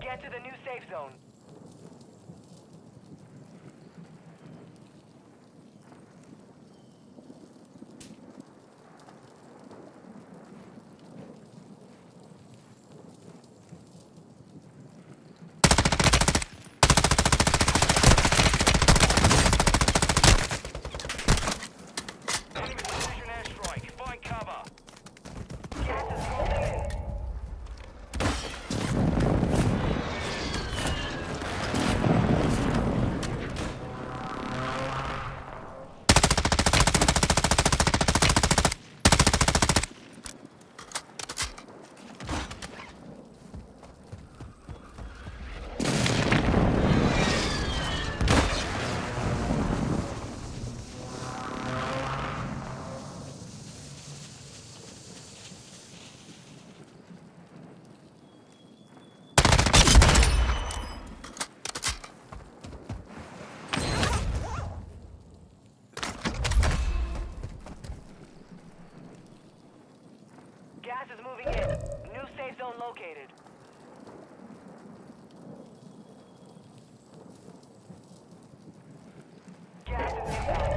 Get to the new safe zone. Enemy precision airstrike. Find cover. Gas is closing in. Gas is moving in. New safe zone located. Gas is inbound.